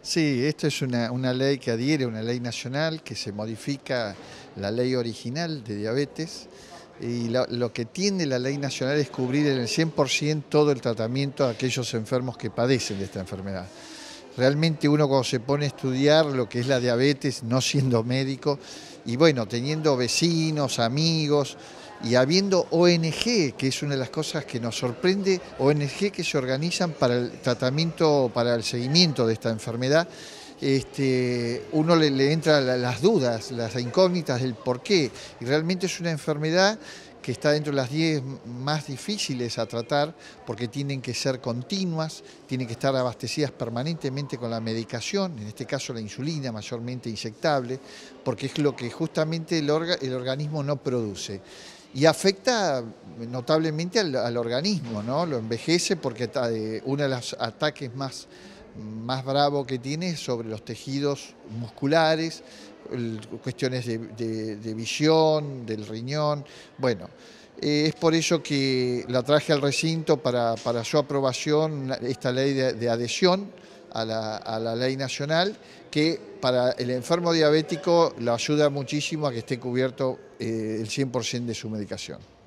Sí, esto es una ley que adhiere a una ley nacional que se modifica la ley original de diabetes y lo que tiene la ley nacional es cubrir en el 100% todo el tratamiento a aquellos enfermos que padecen de esta enfermedad. Realmente uno cuando se pone a estudiar lo que es la diabetes, no siendo médico, y bueno, teniendo vecinos, amigos, y habiendo ONG, que es una de las cosas que nos sorprende, ONG que se organizan para el tratamiento, para el seguimiento de esta enfermedad, uno le entra las dudas, las incógnitas del por qué, y realmente es una enfermedad que está dentro de las 10 más difíciles a tratar porque tienen que ser continuas, tienen que estar abastecidas permanentemente con la medicación, en este caso la insulina mayormente inyectable, porque es lo que justamente el organismo no produce. Y afecta notablemente al organismo, ¿no? Lo envejece porque uno de los ataques más bravo que tiene es sobre los tejidos musculares, cuestiones de visión, del riñón. Bueno, es por eso que la traje al recinto para su aprobación, esta ley de adhesión a la ley nacional, que para el enfermo diabético lo ayuda muchísimo a que esté cubierto el 100% de su medicación.